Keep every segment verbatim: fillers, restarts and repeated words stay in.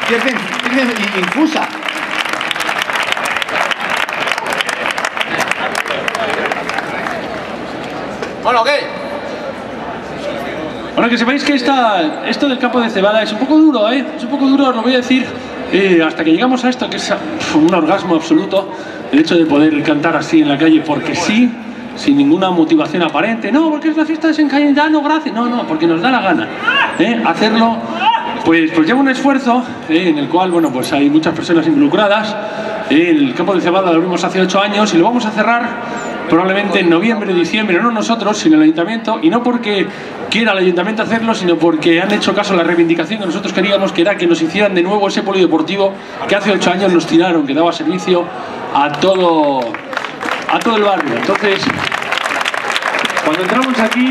que es de, es de infusa. Bueno, ¿qué? Bueno, que sepáis que esta, esto del campo de cebada es un poco duro, ¿eh? Es un poco duro, os lo voy a decir, eh, hasta que llegamos a esto, que es un orgasmo absoluto, el hecho de poder cantar así en la calle, porque sí, sin ninguna motivación aparente. No, porque es la fiesta de San Cayetano, gracias. No, no, porque nos da la gana, ¿eh? Hacerlo, pues, pues lleva un esfuerzo, ¿eh? En el cual, bueno, pues hay muchas personas involucradas. El campo de cebada lo abrimos hace ocho años y lo vamos a cerrar probablemente en noviembre, diciembre, no nosotros, sino el ayuntamiento, y no porque quiera el ayuntamiento hacerlo, sino porque han hecho caso a la reivindicación que nosotros queríamos, que era que nos hicieran de nuevo ese polideportivo que hace ocho años nos tiraron, que daba servicio a todo, a todo el barrio. Entonces, cuando entramos aquí,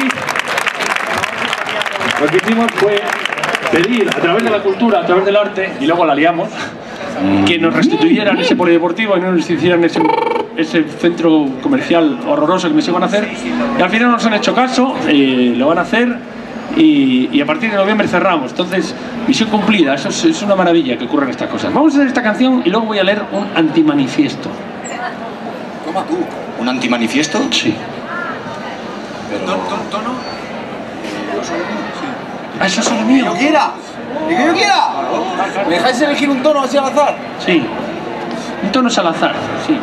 lo que hicimos fue pedir a través de la cultura, a través del arte, y luego la liamos, que nos restituyeran ese polideportivo y no nos hicieran ese, ese centro comercial horroroso que nos iban a hacer. Y al final nos han hecho caso, eh, lo van a hacer y, y a partir de noviembre cerramos. Entonces, misión cumplida, eso es, es una maravilla que ocurran estas cosas. Vamos a hacer esta canción y luego voy a leer un antimanifiesto. Toma tú. ¿Un antimanifiesto? Sí. Pero... ¿Tono? Ah, eso es solo mío. ¡Que yo quiera! ¡Y que yo quiera! ¿Me dejáis elegir un tono así al azar? Sí. Un tono es al azar, sí.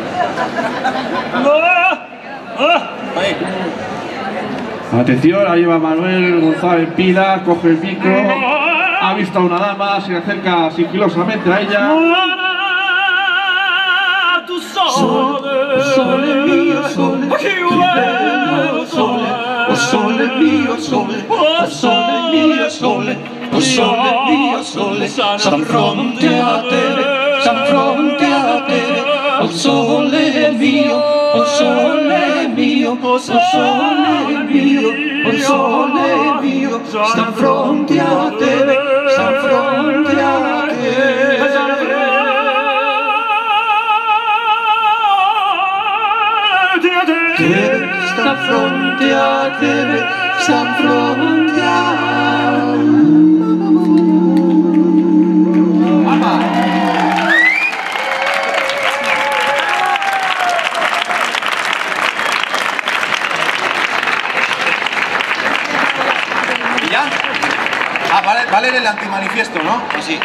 Ahí. Atención, ahí va Manuel González Pila, coge el micro, ha visto a una dama, se acerca sigilosamente a ella. Sole, sole mio sole, bello sole, oh sole mio sole, oh sole mio sole, oh sole mio sole, s'affronti a te, s'affronti a te, oh sole mio, oh sole mio, oh sole mio, oh sole mio, s'affronti a te, s'affronti a te. S'affronti a te, s'affronti a ¡Mamá! ¿Y ya? Ah, vale, vale el antimanifiesto, ¿no? Sí, sí.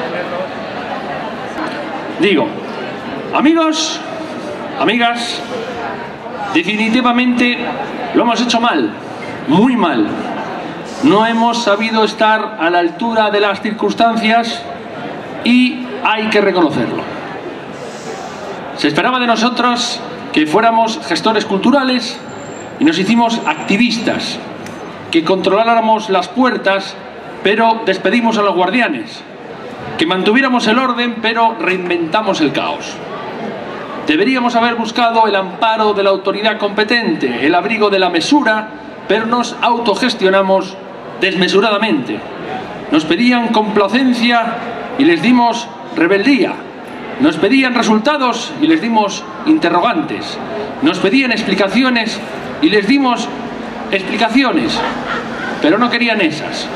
Digo, amigos, amigas, definitivamente lo hemos hecho mal, muy mal. No hemos sabido estar a la altura de las circunstancias y hay que reconocerlo. Se esperaba de nosotros que fuéramos gestores culturales y nos hicimos activistas, que controláramos las puertas pero despedimos a los guardianes, que mantuviéramos el orden pero reinventamos el caos. Deberíamos haber buscado el amparo de la autoridad competente, el abrigo de la mesura, pero nos autogestionamos desmesuradamente. Nos pedían complacencia y les dimos rebeldía. Nos pedían resultados y les dimos interrogantes. Nos pedían explicaciones y les dimos explicaciones, pero no querían esas.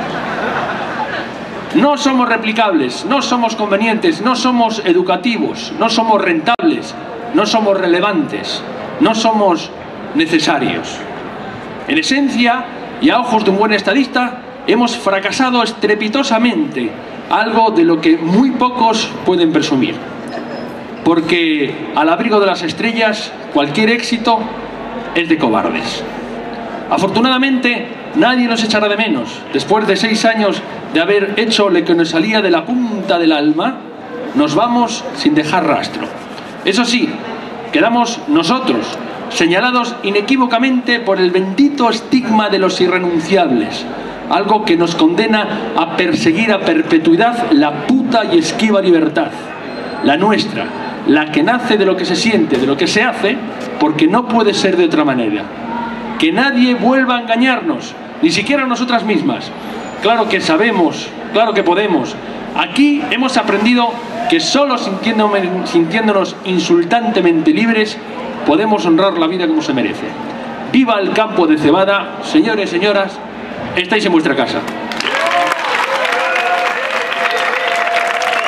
No somos replicables, no somos convenientes, no somos educativos, no somos rentables, no somos relevantes, no somos necesarios. En esencia, y a ojos de un buen estadista, hemos fracasado estrepitosamente, algo de lo que muy pocos pueden presumir. Porque al abrigo de las estrellas, cualquier éxito es de cobardes. Afortunadamente, nadie nos echará de menos. Después de seis años de haber hecho lo que nos salía de la punta del alma, nos vamos sin dejar rastro. Eso sí, quedamos nosotros, señalados inequívocamente por el bendito estigma de los irrenunciables, algo que nos condena a perseguir a perpetuidad la puta y esquiva libertad, la nuestra, la que nace de lo que se siente, de lo que se hace, porque no puede ser de otra manera. Que nadie vuelva a engañarnos, ni siquiera nosotras mismas. Claro que sabemos, claro que podemos. Aquí hemos aprendido que solo sintiéndonos insultantemente libres podemos honrar la vida como se merece. ¡Viva el campo de cebada! Señores, señoras, estáis en vuestra casa.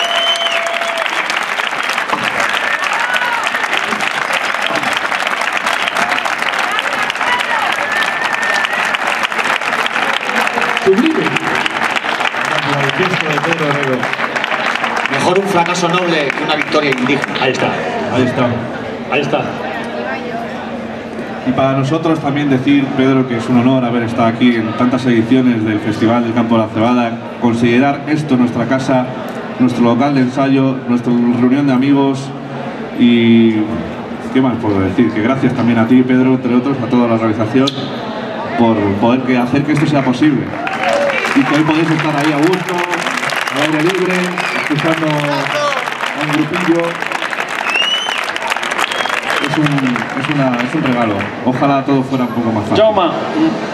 sublime. Manifiesto de Pedro Herrero. Mejor un fracaso noble que una victoria indigna. Ahí está, ahí está, ahí está. Y para nosotros también decir, Pedro, que es un honor haber estado aquí en tantas ediciones del Festival del Campo de la Cebada, considerar esto nuestra casa, nuestro local de ensayo, nuestra reunión de amigos y... ¿qué más puedo decir? Que gracias también a ti, Pedro, entre otros, a toda la organización, por poder que hacer que esto sea posible. Y que hoy podéis estar ahí a gusto, al aire libre, escuchando a un grupillo. Es un, es, una, es un regalo. Ojalá todo fuera un poco más fácil. Jaume,